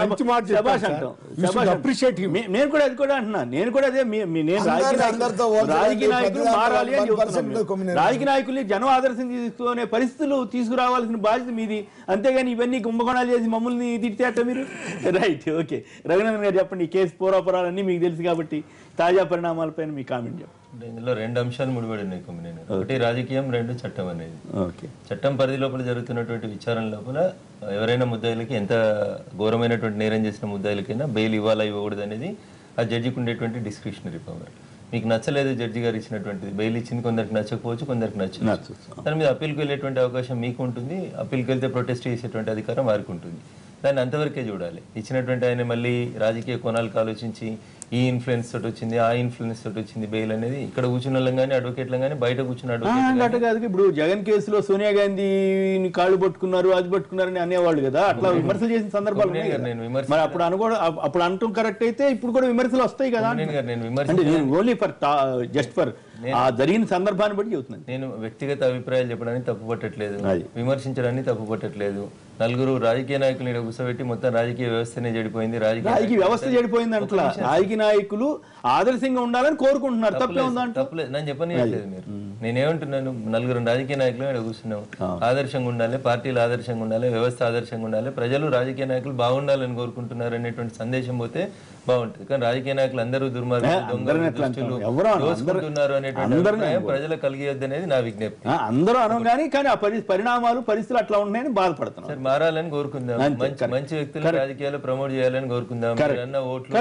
నేను కూడా అది కూడా అంటున్నా. నేను కూడా అదే, నేను రాజకీయ నాయకులు మారాలి అని చెప్తున్నాను. రాజకీయ నాయకుల్ని జనం ఆదర్శం తీసుకునే పరిస్థితులు తీసుకురావాల్సిన బాధ్యత మీది, అంతేగాని ఇవన్నీ కుంభకోణాలు చేసి మమ్మల్ని తిట్టేట మీరు. Right, okay. రఘునందన్ గారు చెప్పండి. ఈ కేసు పూర్వపరాలన్నీ మీకు తెలుసు కాబట్టి తాజా పరిణామాలపైన మీ కామెంట్ చెప్పండి. ఇందులో రెండు అంశాలు ముడిపడి ఉన్నాయి కొమ్మినేని. ఒకటి రాజకీయం, రెండు చట్టం అనేది. చట్టం పరిధి లోపల జరుగుతున్నటువంటి విచారణ లోపల ఎవరైనా ముద్దాయిలకి, ఎంత ఘోరమైనటువంటి నేరం చేసిన ముద్దాయిలకైనా బెయిల్ ఇవ్వాలా ఇవ్వకూడదు అనేది ఆ జడ్జికి ఉండేటువంటి డిస్క్రిషనరీ పవర్. మీకు నచ్చలేదు జడ్జి గారు ఇచ్చినటువంటిది, బెయిల్ ఇచ్చింది, కొందరికి నచ్చకపోవచ్చు, కొందరికి నచ్చవచ్చు. దాని మీద అప్పీల్కి వెళ్ళేటువంటి అవకాశం మీకు ఉంటుంది. అప్పీల్కి వెళ్తే ప్రొటెస్ట్ చేసేటువంటి అధికారం వారికి ఉంటుంది. దాన్ని అంతవరకే చూడాలి. ఇచ్చినటువంటి ఆయన మళ్ళీ రాజకీయ కోణాలకు ఆలోచించి ఈ ఇన్ఫ్లుయెన్స్ తోటి వచ్చింది, ఆ ఇన్ఫ్లుయెన్స్ తోటి వచ్చింది బెయిల్ అనేది. ఇక్కడ కూర్చున్న వాళ్ళం కానీ అడ్వకేట్లం కానీ బయట కూర్చున్న అట్లా కాదు. ఇప్పుడు జగన్ కేసులో సోనియా గాంధీని కాళ్ళు పట్టుకున్నారు, అది పట్టుకున్నారని అనేవాళ్ళు కదా, అట్లా విమర్శలు చేసిన సందర్భాలు ఉన్నాయి కదా. మరి అప్పుడు అప్పుడు అనటం కరెక్ట్ అయితే ఇప్పుడు కూడా విమర్శలు వస్తాయి కదా. ఓన్లీ ఫర్ జస్ట్ ఫర్ ఆ జరిగిన సందర్భాన్ని బట్టి చెబుతున్నాను. నేను వ్యక్తిగత అభిప్రాయాలు చెప్పడానికి తప్పు పట్టట్లేదు, విమర్శించడానికి తప్పు పట్టట్లేదు. నలుగురు రాజకీయ నాయకులు కూర్చోబెట్టి మొత్తం రాజకీయ వ్యవస్థనే చెడిపోయింది, రాజకీయ వ్యవస్థ చెడిపోయింది అంటలా. రాజకీయ నాయకులు ఆదర్శంగా ఉండాలని కోరుకుంటున్నారు, తప్పే ఉందంటే తప్పలేదు. నేను చెప్పలేదు మీరు, నేనేమంటున్నాను, నలుగురు రాజకీయ నాయకులు ఇక్కడ కూర్చున్నాం, ఆదర్శంగా ఉండాలి, పార్టీలు ఆదర్శంగా ఉండాలి, వ్యవస్థ ఆదర్శంగా ఉండాలి, ప్రజలు రాజకీయ నాయకులు బాగుండాలని కోరుకుంటున్నారు అనేటువంటి సందేశం పోతే బాగుంటుంది. కానీ రాజకీయ నాయకులు అందరూ దుర్మార్గులు, దోచుకుంటున్నారు అనేటువంటి అభిప్రాయం ప్రజలకు కలిగేది అనేది నా విజ్ఞప్తి. అందరూ అనం కానీ ఆ పరిణామాలు పరిస్థితులు అట్లా ఉన్నాయని బాధపడుతున్నారు. మారాలని కోరుకుందాం, మంచి వ్యక్తులు రాజకీయాలు ప్రమోట్ చేయాలని కోరుకుందాం. ఓట్లు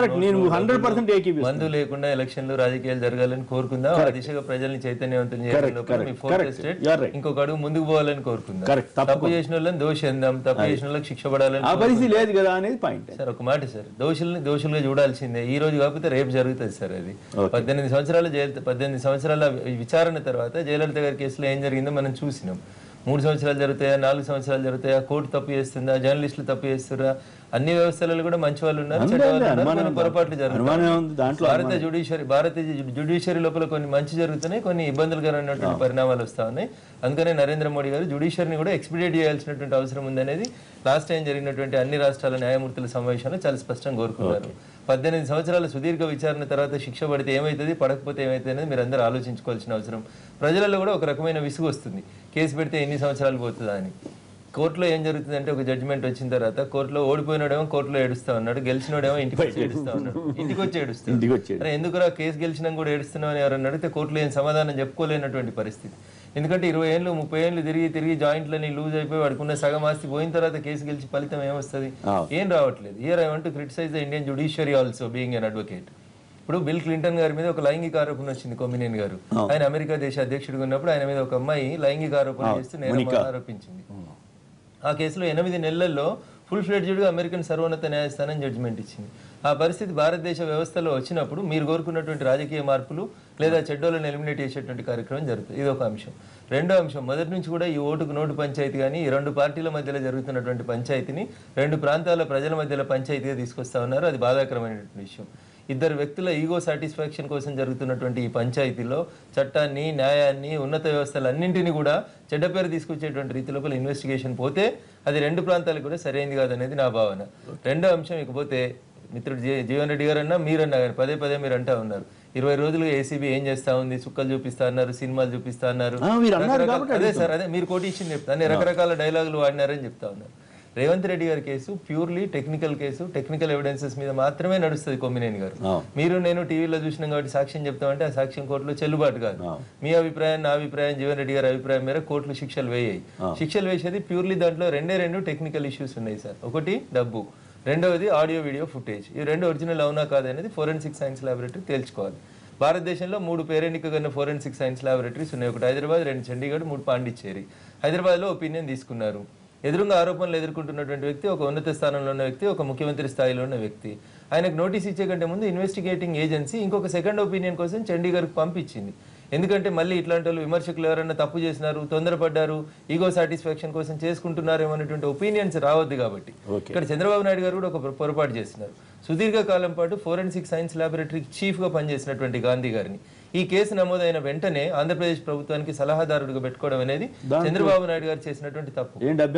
మందు లేకుండా ఎలక్షన్లు రాజకీయాలు జరగాలని కోరుకుందాం. ఆ దిశగా ప్రజల్ని చైతన్యవంతం చేయాలని, ఇంకొక అడుగు ముందుకు పోవాలని కోరుకుందాం. తప్పు చేసిన వాళ్ళని దోషి అందాం, తప్పు చేసిన వాళ్ళకి శిక్ష పడాలని లేదు కదా అనేది పాయింట్. సార్ ఒక మాట సార్, దోషులుగా చూడాల్సిందే. ఈ రోజు కాకపోతే రేపు జరుగుతుంది సార్. అది 18 సంవత్సరాల విచారణ తర్వాత జయలలిత గారి కేసులో ఏం జరిగిందో మనం చూసినాం. 3 సంవత్సరాలు జరుగుతాయా, 4 సంవత్సరాలు జరుగుతాయా, కోర్టు తప్పు చేస్తుందా, జర్నలిస్టులు తప్పు చేస్తురా, అన్ని వ్యవస్థలలో కూడా మంచి వాళ్ళు ఉన్నారు, చెడ్డ వాళ్ళు ఉన్నారు, పొరపాట్లు జరుగుతాయి. భారతీయ జ్యుడిషియరీ లోపల కొన్ని మంచి జరుగుతున్నాయి, కొన్ని ఇబ్బందులుగానటువంటి పరిణామాలు వస్తా ఉన్నాయి. అందుకనే నరేంద్ర మోడీ గారు జ్యుడిషియరీని కూడా ఎక్స్పీడియేట్ చేయాల్సినటువంటి అవసరం ఉందనేది లాస్ట్ టైం జరిగినటువంటి అన్ని రాష్ట్రాల న్యాయమూర్తుల సమావేశంలో చాలా స్పష్టంగా కోరుకున్నారు. 18 సంవత్సరాల సుదీర్ఘ విచారణ తర్వాత శిక్ష పడితే ఏమవుతుంది, పడకపోతే ఏమవుతుంది అనేది మీరు అందరూ ఆలోచించుకోవాల్సిన అవసరం. ప్రజలలో కూడా ఒక రకమైన విసుగు వస్తుంది, కేసు పెడితే ఎన్ని సంవత్సరాలు పోతుందా అని. కోర్టులో ఏం జరుగుతుందంటే ఒక జడ్జిమెంట్ వచ్చిన తర్వాత కోర్టులో ఓడిపోయినాడేమో కోర్టులో ఏడుస్తా ఉన్నాడు, గెలిచినోడేమో ఇంటికి వచ్చి ఏడుస్తా ఉన్నాడు. ఇంటికి వచ్చి ఏడుస్తాడు. ఎందుకురా కేసు గెలిచినా కూడా ఏడుస్తున్నావు అని ఎవరన్నా అడిగితే కోర్టులో ఏం సమాధానం చెప్పుకోలేనటువంటి పరిస్థితి. ఎందుకంటే 20 ఏళ్ళు 30 ఏళ్ళు తిరిగి జాయింట్లని లూజ్ అయిపోయి వాడుకున్న సగం ఆస్తి పోయిన తర్వాత కేసు గెలిచి ఫలితం ఏమొస్తుంది, ఏం రావట్లేదు. Here I want to criticize the Indian judiciary also being an advocate. ఇప్పుడు బిల్ క్లింటన్ గారి మీద ఒక లైంగిక ఆరోపణ వచ్చింది, కొమ్మినేని గారు. ఆయన అమెరికా దేశ అధ్యక్షుడిగా ఉన్నప్పుడు ఆయన మీద ఒక అమ్మాయి లైంగిక ఆరోపణ చేస్తూ నేరం ఆరోపించింది. ఆ కేసులో 8 నెలల్లో ఫుల్ ఫ్లెడ్జ్డ్గా అమెరికన్ సర్వోన్నత న్యాయస్థానం జడ్జిమెంట్ ఇచ్చింది. ఆ పరిస్థితి భారతదేశ వ్యవస్థలో వచ్చినప్పుడు మీరు కోరుకున్నటువంటి రాజకీయ మార్పులు లేదా చెడ్డోళ్ళని ఎలిమినేట్ చేసేటువంటి కార్యక్రమం జరుగుతుంది. ఇది ఒక అంశం. రెండో అంశం, మొదటి నుంచి కూడా ఈ ఓటుకు నోటు పంచాయతీ కానీ ఈ 2 పార్టీల మధ్యలో జరుగుతున్నటువంటి పంచాయతీని 2 ప్రాంతాల ప్రజల మధ్యలో పంచాయతీగా తీసుకొస్తా ఉన్నారు. అది బాధాకరమైనటువంటి విషయం. 2 వ్యక్తుల ఈగో సాటిస్ఫాక్షన్ కోసం జరుగుతున్నటువంటి ఈ పంచాయతీలో చట్టాన్ని, న్యాయాన్ని, ఉన్నత వ్యవస్థలన్నింటినీ కూడా చెడ్డ పేరు తీసుకొచ్చేటువంటి రీతి లోపల ఇన్వెస్టిగేషన్ పోతే అది 2 ప్రాంతాలకు కూడా సరైనది కాదనేది నా భావన. రెండో అంశం, ఇకపోతే మిత్రుడు జీవన్ రెడ్డి గారు అన్నా మీరన్నా కానీ పదే మీరు అంటా ఉన్నారు 20 రోజులుగా ఏసీబీ ఏం చేస్తా ఉంది, చుక్కలు చూపిస్తా అన్నారు, సినిమాలు చూపిస్తా అన్నారు. అదే సార్, అదే మీరు కోటి ఇచ్చింది చెప్తా, అన్ని రకరకాల డైలాగులు వాడినారని చెప్తా ఉన్నారు. రేవంత్ రెడ్డి గారి case purely technical case, technical evidences మీద మాత్రమే నడుస్తుంది. కొమ్మినేని గారు, మీరు నేను టీవీలో చూసినాం కాబట్టి సాక్ష్యం చెప్తామంటే ఆ సాక్ష్యం కోర్టులో చెల్లుబాటు కాదు. మీ అభిప్రాయం, నా అభిప్రాయం, జీవన్ రెడ్డి గారి అభిప్రాయం మేర కోర్టులు శిక్షలు వేయాయి. శిక్షలు వేసేది ప్యూర్లీ దాంట్లో 2 టెక్నికల్ ఇష్యూస్ ఉన్నాయి సార్. ఒకటి డబ్బు, రెండవది ఆడియో వీడియో ఫుటేజ్. ఈ 2 ఒరిజినల్ అవునా కాదనేది ఫోరెన్సిక్ సైన్స్ ల్యాబొరేటరీ తేల్చుకోవాలి. భారతదేశంలో 3 పేరెన్నికగన్న ఫోరెన్సిక్ సైన్స్ ల్యాబొరేటరీస్ ఉన్నాయి. ఒకటి హైదరాబాద్, 2 చండీగఢ్, 3 పాండిచ్చేరి. హైదరాబాద్లో ఒపీనియన్ తీసుకున్నారు. ఎదురుగా ఆరోపణలు ఎదుర్కొంటున్నటువంటి వ్యక్తి ఒక ఉన్నత స్థానంలో ఉన్న వ్యక్తి, ఒక ముఖ్యమంత్రి స్థాయిలో ఉన్న వ్యక్తి. ఆయనకు నోటీస్ ఇచ్చే కంటే ముందు ఇన్వెస్టిగేటింగ్ ఏజెన్సీ ఇంకొక సెకండ్ ఒపీనియన్ కోసం చండీగఢ్కి పంపించింది. ఎందుకంటే మళ్ళీ ఇట్లాంటి వాళ్ళు విమర్శకులు ఎవరైనా తప్పు చేసినారు, తొందరపడ్డారు, ఈగో సాటిస్ఫాక్షన్ కోసం చేసుకుంటున్నారు అనేటువంటి ఒపీనియన్స్ రావద్దు. కాబట్టి ఇక్కడ చంద్రబాబు నాయుడు గారు కూడా ఒక పొరపాటు చేస్తున్నారు. సుదీర్ఘకాలం పాటు ఫోరెన్సిక్ సైన్స్ ల్యాబొరేటరీ చీఫ్గా పనిచేసినటువంటి గాంధీ గారిని ఈ కేసు నమోదైన వెంటనే ఆంధ్రప్రదేశ్ ప్రభుత్వానికి సలహాదారుడిగా పెట్టుకోవడం అనేది చంద్రబాబు నాయుడు గారు చేసినటువంటి తప్పు.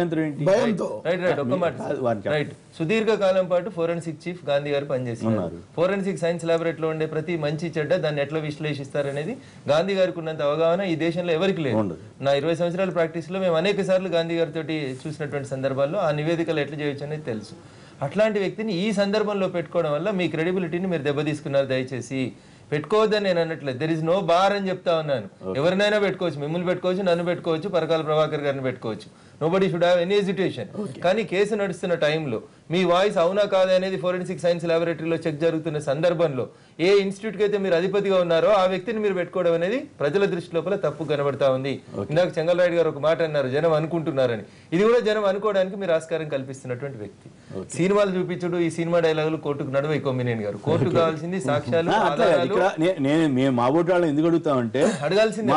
ఒక్క మాట రైట్. సుదీర్ఘకాలం పాటు ఫోరెన్సిక్ చీఫ్ గాంధీ గారు పనిచేస్తున్నారు. ఫోరెన్సిక్ సైన్స్ ల్యాబొరేటరీలో ఉండే ప్రతి మంచి చెడ్డ దాన్ని ఎట్లా విశ్లేషిస్తారనేది గాంధీ గారికి ఉన్నంత అవగాహన ఈ దేశంలో ఎవరికి లేదు. నా 20 సంవత్సరాల ప్రాక్టీస్ లో మేము అనేక సార్లు గాంధీ గారితో చూసినటువంటి సందర్భాల్లో ఆ నివేదికలు ఎట్లా చేయొచ్చు అనేది తెలుసు. అట్లాంటి వ్యక్తిని ఈ సందర్భంలో పెట్టుకోవడం వల్ల మీ క్రెడిబిలిటీని మీరు దెబ్బతీసుకున్నారు. దయచేసి పెట్టుకోవద్దని నేను అనట్లేదు. దెర్ ఇస్ నో బార్ అని చెప్తా ఉన్నాను. ఎవరినైనా పెట్టుకోవచ్చు, మిమ్మల్ని పెట్టుకోవచ్చు, నన్ను పెట్టుకోవచ్చు, పరకాల ప్రభాకర్ గారిని పెట్టుకోవచ్చు. Nobody should have any hesitation. కానీ కేసు నడుస్తున్న టైంలో మీ వాయిస్ అవునా కాదా అనేది ఫోరెన్సిక్ సైన్స్ ల్యాబొరేటరీలో చెక్ జరుగుతున్న సందర్భంలో ఏ ఇన్స్టిట్యూట్ కి అయితే మీరు అధిపతిగా ఉన్నారో ఆ వ్యక్తిని మీరు పెట్టుకోవడం అనేది ప్రజల దృష్టి లోపల తప్పు కనబడతా ఉంది. ఇందాక చెంగల్రాయుడు గారు ఒక మాట అన్నారు, జనం అనుకుంటున్నారని. ఇది కూడా జనం అనుకోవడానికి మీరు ఆస్కారం కల్పిస్తున్నటువంటి వ్యక్తి. సినిమాలు చూపించుడు, ఈ సినిమా డైలాగులు కోర్టుకు నడువే కొమ్మినేని గారు. కోర్టు కావాల్సింది సాక్ష్యాలు, మేము మా ఓటు వాళ్ళని ఎందుకు అడుగుతామంటే అడగాల్సింది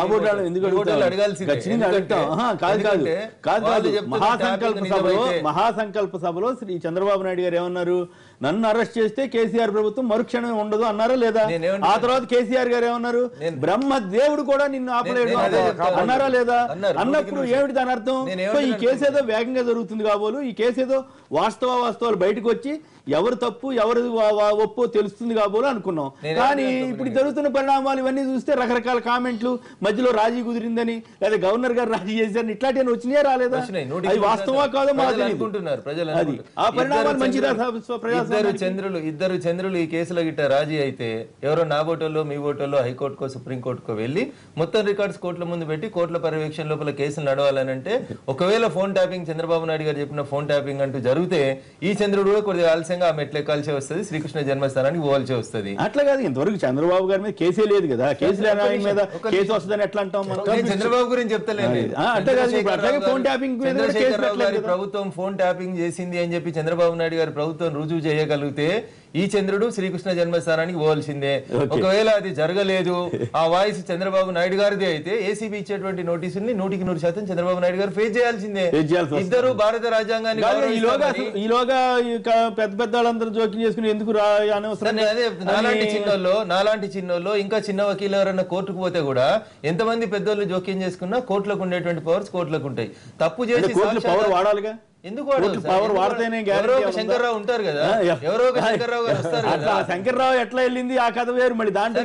మహాసంకల్ప సభలో శ్రీ చంద్రబాబు నాయుడు గారు ఏమన్నారు, నన్ను అరెస్ట్ చేస్తే కేసీఆర్ ప్రభుత్వం మరుక్షణం ఉండదు అన్నారా లేదా? ఆ తర్వాత కేసీఆర్ గారు ఏమన్నారు, బ్రహ్మ దేవుడు కూడా నిన్ను ఆపలేడు అన్నారా లేదా? అన్నప్పుడు ఏమిటి దాని అర్థం? ఈ కేసు ఏదో వేగంగా జరుగుతుంది కాబోలు, ఈ కేసు ఏదో వాస్తవాలు బయటకు వచ్చి ఎవరు తప్పు ఎవరు ఒప్పో తెలుస్తుంది కాబోలు అనుకున్నాం. కానీ ఇప్పుడు జరుగుతున్న పరిణామాలు ఇవన్నీ చూస్తే రకరకాల కామెంట్లు, మధ్యలో రాజీ కుదిరిందని లేదా గవర్నర్ గారు రాజీ చేశారని ఇట్లాంటివి వచ్చినాయా రాలేదా? అది వాస్తవా కాదో అనుకుంటున్నారు ప్రజలు. ఆ పరిణామాలు మంచిదా? ఇద్దరు చంద్రులు ఈ కేసులో గిట్ట రాజీ అయితే ఎవరో నా ఓటోల్లో మీ ఓటోల్లో హైకోర్టుకో సుప్రీంకోర్టుకో వెళ్ళి మొత్తం రికార్డ్స్ కోర్టుల ముందు పెట్టి కోర్టుల పర్యవేక్షణ లోపల కేసులు నడవాలని అంటే, ఒకవేళ ఫోన్ ట్యాపింగ్ చంద్రబాబు నాయుడు గారు చెప్పిన ఫోన్ ట్యాపింగ్ అంటూ జరిగితే ఈ చంద్రుడు కూడా కొద్దిగా ఆలస్యంగా ఆ మెట్లెక్కాల్సి వస్తుంది, శ్రీకృష్ణ జన్మస్థానానికి పోవాల్సి వస్తుంది. అట్లా కాదు, ఇంతవరకు చంద్రబాబు గారి మీద కేసే లేదు కదా. కేసుల మీద కేసు వస్తుందని ఎట్లా అంటాం? చంద్రబాబు గురించి చెప్తలేదు. ప్రభుత్వం ఫోన్ ట్యాపింగ్ చేసింది అని చెప్పి చంద్రబాబు నాయుడు గారి ప్రభుత్వం రుజువు చేయగలిగితే ఈ చంద్రుడు శ్రీకృష్ణ జన్మస్థానానికి పోవాల్సిందే. ఒకవేళ అది జరగలేదు, ఆ వాయిస్ చంద్రబాబు నాయుడు గారిది అయితే ఏసీబీ ఇచ్చేటువంటి నోటీసుల్ని 100% చంద్రబాబు నాయుడు గారు ఫేస్ చేయాల్సిందే. ఇద్దరు భారత రాజ్యాంగాన్ని ఈలోగా పెద్ద పెద్ద వాళ్ళందరూ జోక్యం చేసుకుని ఎందుకు నాలాంటి చిన్నోళ్ళు ఇంకా చిన్న వకీలు ఎవరన్నా కోర్టుకు పోతే కూడా ఎంతమంది పెద్దోళ్ళు జోక్యం చేసుకున్నా కోర్టులకు ఉండేటువంటి పవర్స్ కోర్టులకు ఉంటాయి. తప్పు చేసి పవర్ వాడాలిగా. ఎందుకు శంకర్రావు ఉంటారు కదా, ఎవరో ఒక శంకర్రావు గారు వస్తారు కదా. శంకర్రావు ఎట్లా వెళ్ళింది ఆ కథ వేరు. మళ్ళీ దాంట్లో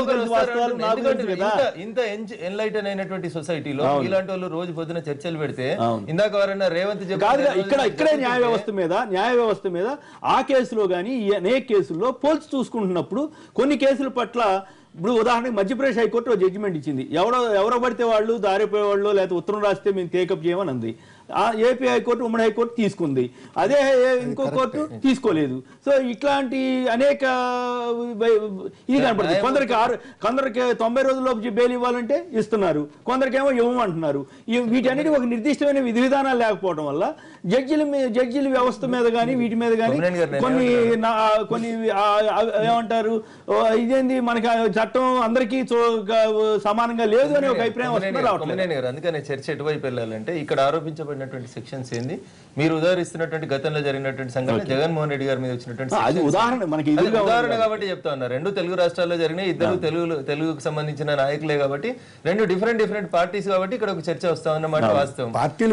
ఇంత ఎన్లైటన్ అయినటువంటి సొసైటీలో ఇలాంటి వాళ్ళు రోజు పొద్దున చర్చలు పెడితే, ఇందాక ఎవరన్నా రేవంత్ ఇక్కడే న్యాయ వ్యవస్థ మీద ఆ కేసులో గానీ అనేక కేసుల్లో పోల్చి చూసుకుంటున్నప్పుడు కొన్ని కేసుల పట్ల ఇప్పుడు ఉదాహరణకి మధ్యప్రదేశ్ హైకోర్టు జడ్జిమెంట్ ఇచ్చింది, ఎవరో పడితే వాళ్ళు దారిపోయేవాళ్ళు లేకపోతే ఉత్తరం రాస్తే మేము టేకప్ చేయమని అంది. ఏపీ హైకోర్టు ఉమ్మడి హైకోర్టు తీసుకుంది, అదే ఇంకో కోర్టు తీసుకోలేదు. సో ఇట్లాంటి అనేక ఇది కనపడుతుంది. కొందరికి 90 రోజుల్లోపు బెయిల్ ఇవ్వాలంటే ఇస్తున్నారు, కొందరికేమో ఇవ్వమంటున్నారు. వీటన్నిటి ఒక నిర్దిష్టమైన విధి విధానాలు లేకపోవడం వల్ల జడ్జిల వ్యవస్థ మీద కానీ వీటి మీద కానీ కొన్ని ఏమంటారు, ఇదేంది మనకి చట్టం అందరికీ సమానంగా లేదు అనే ఒక అభిప్రాయం వస్తుంది. అందుకనే చర్చ ఎటువైపు వెళ్ళాలంటే, ఇక్కడ ఆరోపించబడినటువంటి సెక్షన్స్ ఏంది, మీరు ఉదాహరిస్తున్నటువంటి గతంలో జరిగినటువంటి సంఘటన జగన్మోహన్ రెడ్డి గారి మీద వచ్చినటువంటి ఉదాహరణ కాబట్టి చెప్తా ఉన్నారు. రెండు తెలుగు రాష్ట్రాల్లో జరిగినాయి, ఇద్దరు తెలుగుకు సంబంధించిన నాయకులే కాబట్టి, రెండు డిఫరెంట్ పార్టీస్ కాబట్టి ఇక్కడ ఒక చర్చ వస్తా ఉన్నమాట వాస్తవం.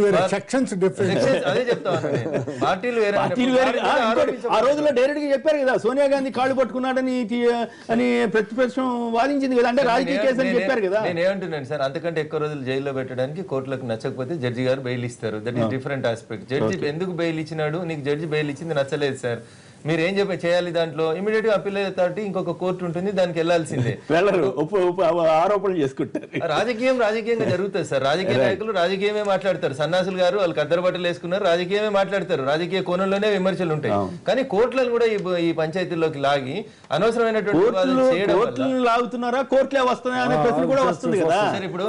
అదే చెప్తా ఉన్నాను, పార్టీలు వేరే. ఆ రోజుల్లో డైరెక్ట్ గా చెప్పారు కదా, సోనియా గాంధీ కాళ్ళు పట్టుకున్నాడని అని ప్రతిపక్షం వాదించింది కదా, అంటే రాజకీయ కేసు అని చెప్పారు కదా. నేను ఏమంటున్నాను సార్, అంతకంటే ఎక్కువ రోజులు జైల్లో పెట్టడానికి కోర్టులకు నచ్చకపోతే జడ్జి గారు బెయిల్ ఇస్తారు. That is different aspect. Judge ఎందుకు బెయిల్ ఇచ్చినాడు, నీకు జడ్జి బెయిల్ ఇచ్చింది నచ్చలేదు సార్, మీరు ఏం చేయాలి, దాంట్లో ఇమీడియట్ గా అప్పీల్ అథారిటీ ఇంకొక కోర్టు ఉంటుంది, దానికి వెళ్లాల్సిందే. ఆరోపణలు చేసుకుంటారు. రాజకీయంగా జరుగుతుంది సార్. రాజకీయ నాయకులు రాజకీయమే మాట్లాడతారు. సన్నాసులు గారు వాళ్ళు కద్దరు బట్టలు వేసుకున్నారు, రాజకీయమే మాట్లాడతారు, రాజకీయ కోణంలోనే విమర్శలు ఉంటాయి. కానీ కోర్టులను కూడా ఈ పంచాయతీల్లోకి లాగి అనవసరమైనటువంటి లాగుతున్నారా, కోర్టులే వస్తున్నాయా అనే ప్రశ్న కూడా వస్తుంది కదా. ఇప్పుడు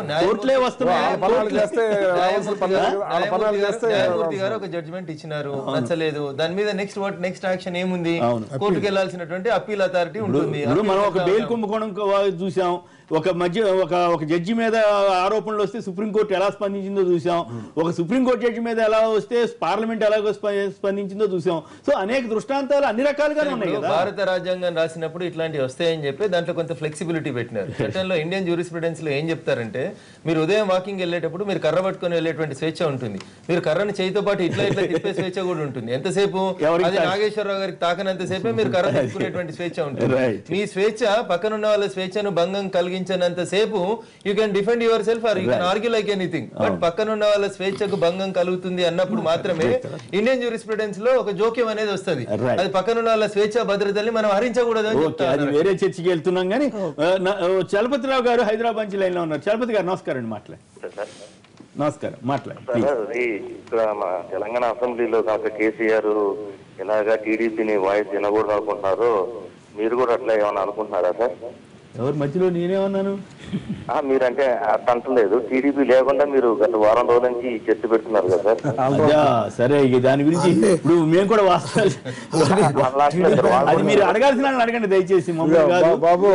న్యాయమూర్తి గారు ఒక జడ్జిమెంట్ ఇచ్చినారు, నచ్చలేదు, దాని మీద నెక్స్ట్ యాక్షన్ ఏముంది, కోర్టుకు వెళ్లాల్సినటువంటి అప్పీల్ అథారిటీ ఉంటుంది. మనం ఒక బెయిల్ కుంభకోణం చూసాం, ఒక జడ్జి మీద ఆరోపణలు వస్తే సుప్రీంకోర్టు ఎలా స్పందించిందో చూసాం, ఒక సుప్రీంకోర్టు జడ్జి మీద ఎలా వస్తే పార్లమెంట్ ఎలాగో స్పందించిందో చూసాం. సో అనేక దృష్టాంతాలు అన్ని రకాలుగానే ఉన్నాయి కదా. భారత రాజ్యాంగం రాసినప్పుడు ఇట్లాంటివి వస్తాయని చెప్పి దాంట్లో కొంత ఫ్లెక్సిబిలిటీ పెట్టినారు. చట్టంలో ఇండియన్ జ్యూరిస్ప్రుడెన్స్ లో ఏం చెప్తారంటే, మీరు ఉదయం వాకింగ్ వెళ్ళేటప్పుడు మీరు కర్ర పట్టుకొని వెళ్ళేటువంటి స్వేచ్ఛ ఉంటుంది, మీరు కర్రని చేయితో పాటు ఇట్లా తిప్పే స్వేచ్ఛ కూడా ఉంటుంది. ఎంతసేపు అది నాగేశ్వరరావు గారికి తాకనంతసేపే మీరు కర్ర తిప్పుకునేటువంటి స్వేచ్ఛ ఉంటుంది. మీ స్వేచ్ఛ పక్కనున్న వాళ్ళ స్వేచ్ఛను భంగం కలిగించినంతసేపు you can defend yourself or you can argue like anything. But పక్కనున్న వాళ్ళ స్వేచ్ఛకు భంగం కలుగుతుంది అన్నప్పుడు మాత్రమే ఇండియన్ జ్యూరిస్ప్రుడెన్స్ లో ఒక జోక్యం అనేది వస్తుంది. అది పక్కనున్న వాళ్ళ స్వేచ్ఛ భద్రతల్ని మనం హరించకూడదు అని చెప్తారు. వేరే చర్చకి వెళ్తున్నాం కానీ చలపతిరావు గారు హైదరాబాద్ నుంచి లైన్ లో ఉన్నారు. చలపతి గారు నమస్కారం అండి, మాట్లాడండి. నమస్కారం, మాట్లాడండి. సార్, అది ఇక్కడ మన తెలంగాణ అసెంబ్లీలో కాక కేసీఆర్ ఇలాగా టీడీపీని వాయిస్ వినకూడదు అనుకుంటున్నారు, మీరు కూడా అట్లా ఏమన్నా అనుకుంటున్నారా సార్? ఎవరి మధ్యలో నేనేమన్నాను? మీరంటే అట్లా అంటలేదు, టీడీపీ లేకుండా మీరు గత వారం రోజుల నుంచి చర్చ పెడుతున్నారు కదా సార్. అదా సరే, ఇక దాని గురించి ఇప్పుడు మేము కూడా వాస్తవాలు అది మీరు అడగాల్సిన వాళ్ళని అడగండి దయచేసి. బాబు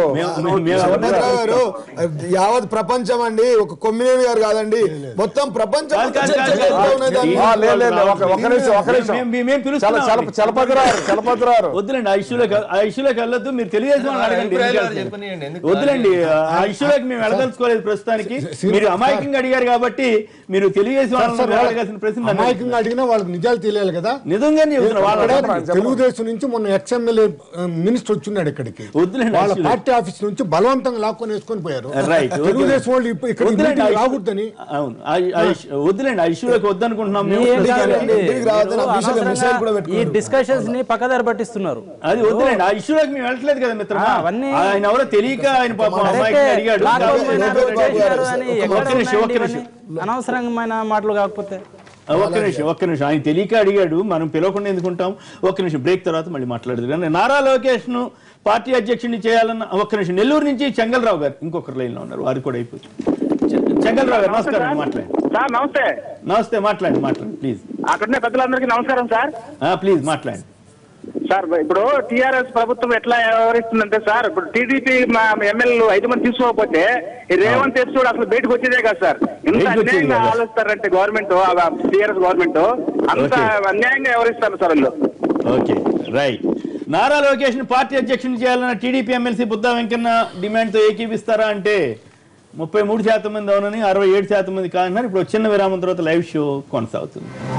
యావత్ ప్రపంచం అండి, ఒక కొమ్మినేని గారు కాదండి, మొత్తం ప్రపంచం. వద్దులేండి, ఆ ఇష్యూలోకి వెళ్ళొద్దు, మీరు తెలియజేసిన వాళ్ళని అడగండి. వద్దులేండి, ఆ ఇష్యూలోకి మేము వెళ్ళదలుచుకోలేదు ప్రస్తుతానికి. మీరు అమాయకంగా అడిగారు కాబట్టి మీరు తెలియజేసిన వాళ్ళని ప్రశ్న అమాయకంగా అడిగినా వాళ్ళకి నిజాలు తెలియాలి కదా. నిజంగా తెలుగుదేశం నుంచి మొన్న ఎక్స్ఎమ్మెల్యే మినిస్టర్ వచ్చిన్నాడు ఇక్కడికి, వాళ్ళ పార్టీ ఆఫీస్ నుంచి బలవంతంగా లాక్కొని వేసుకొని పోయారు. తెలుగుదేశం వాళ్ళు ఇక్కడ రాకూడదని. అవును, వద్దులేండి, ఆ ఇష్యూలోకి వద్దనుకుంటున్నాం. ఈ డిస్కషన్స్ ని పక్కదారి పట్టిస్తున్నారు. అది వద్దులేండి, ఆ ఇష్యూలోకి మేము వెళ్ళట్లేదు కదా మిత్రమా. ఆయన ఎవరో తెలియక ఆయన అడిగాడు. అనవసరమైన మాటలు కాకపోతే ఒక్క నిమిషం ఆయన తెలియక అడిగాడు, మనం పిలవకుండా ఎందుకుంటాం. ఒక్క నిమిషం, బ్రేక్ తర్వాత మళ్ళీ మాట్లాడదు. కానీ నారా లోకేష్ ను పార్టీ అధ్యక్షుడిని చేయాలన్న. ఒక్క నిమిషం, నెల్లూరు నుంచి చెంగల్రావు గారు ఇంకొకరు లైన్ లో ఉన్నారు, వారు కూడా అయిపోతుంది. చెంగల్రావు గారు నమస్కారం, మాట్లాడండి. సార్ నమస్తే. నమస్తే, మాట్లాడండి ప్లీజ్. అక్కడనే పెద్దలందరికీ నమస్కారం సార్. ప్లీజ్ మాట్లాడండి సార్. ఇప్పుడు టీఆర్ఎస్ ప్రభుత్వం ఎట్లా వ్యవహరిస్తుందంటే సార్, ఇప్పుడు టీడీపీ ఎమ్మెల్యేలు 5 మంది తీసుకోకపోతే రేవంత్ రెడ్డి అసలు బయటకు వచ్చేదే కదా సార్. ఇంత అన్యాయంగా ఆలోచిస్తారంటే గవర్నమెంట్, టీఆర్ఎస్ గవర్నమెంట్ అంత అన్యాయంగా వ్యవహరిస్తారు సార్ వాళ్ళు. Okay right. నారా లోకేష్ ని పార్టీ అధ్యక్షుని చేయాలన్న టీడీపీ ఎమ్మెల్సీ బుద్ధా వెంకన్న డిమాండ్ తో ఏకీపిస్తారా అంటే 33% మంది అవునని, 67% మంది కాదన్నారు. ఇప్పుడు చిన్న విరామం తర్వాత లైవ్ షో కొనసాగుతుంది.